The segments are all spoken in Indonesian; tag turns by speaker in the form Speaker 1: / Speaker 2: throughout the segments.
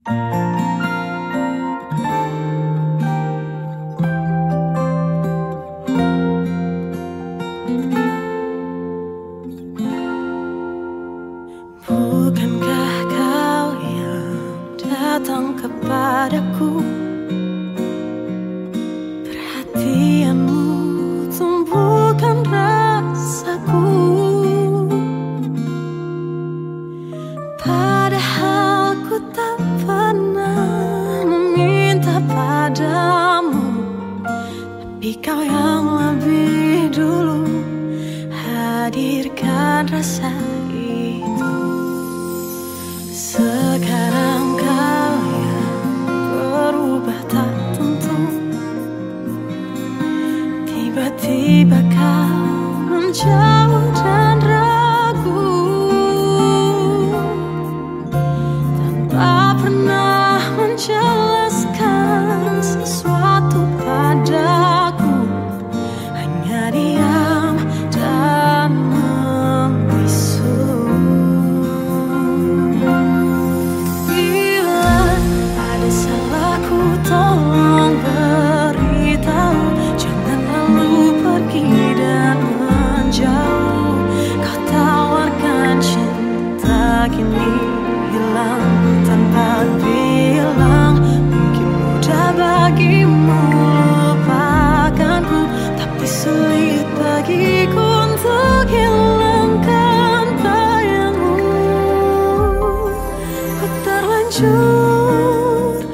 Speaker 1: Bukankah kau yang datang kepadaku? Perhatianmu tumbuhkan rasaku. Padahal ku tak pernah meminta padamu, tapi kau yang lebih dulu hadirkan rasa itu. Sekarang kau yang berubah tak tentu, tiba-tiba kau menjauh dan ragu, tanpa pernah menjelaskan sesuatu padaku, hanya diam dan membisu. Tolong beritahu, jangan lalu pergi dan menjauh. Kau tawarkan cinta kini hilang tanpa bilang. Mungkin mudah bagimu lupakanku, tapi sulit bagiku untuk hilangkan bayangmu. Ku terlanjur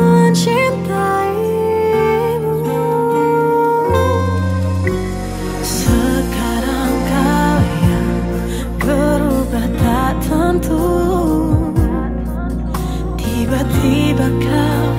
Speaker 1: mencintaimu. Sekarang kau yang berubah tak tentu, tiba-tiba kau